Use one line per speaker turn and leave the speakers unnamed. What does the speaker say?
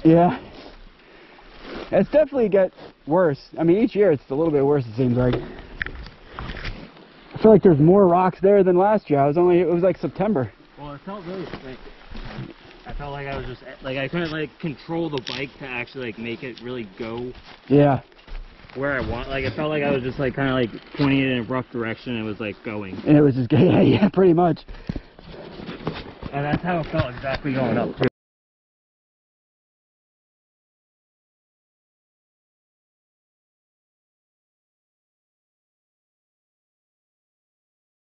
Yeah. It's definitely get worse. I mean, each year it's a little bit worse, it seems like. I feel like there's more rocks there than last year. It was like September.
Well, it felt really like, I felt like I was just, like, I couldn't, like, control the bike to actually, like, make it really go.
Yeah.
Where I want, like, it felt like I was just, like, kind of, like, pointing it in a rough direction and it was, like, going.
And it was just, yeah, pretty much.
And that's how it felt exactly going up, too.